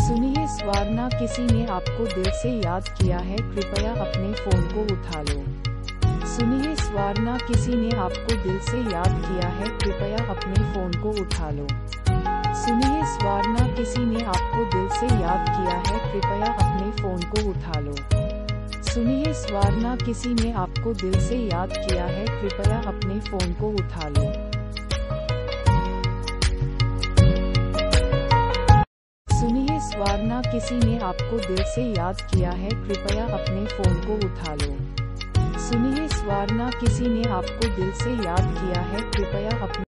सुनिए स्वारना, किसी ने आपको दिल से याद किया है, कृपया अपने फोन को उठा लो। सुनिए स्वारना, किसी ने आपको दिल से याद किया है, कृपया अपने फोन को उठा लो। सुनिए स्वारना, किसी ने आपको दिल से याद किया है, कृपया अपने फोन को उठा लो। सुनिए स्वारना, किसी ने आपको दिल से याद किया है, कृपया अपने फोन को उठा लो। सुनिए स्वारना, किसी ने आपको दिल से याद किया है, कृपया अपने फोन को उठा लो। सुनिए स्वारना, किसी ने आपको दिल से याद किया है, कृपया अपने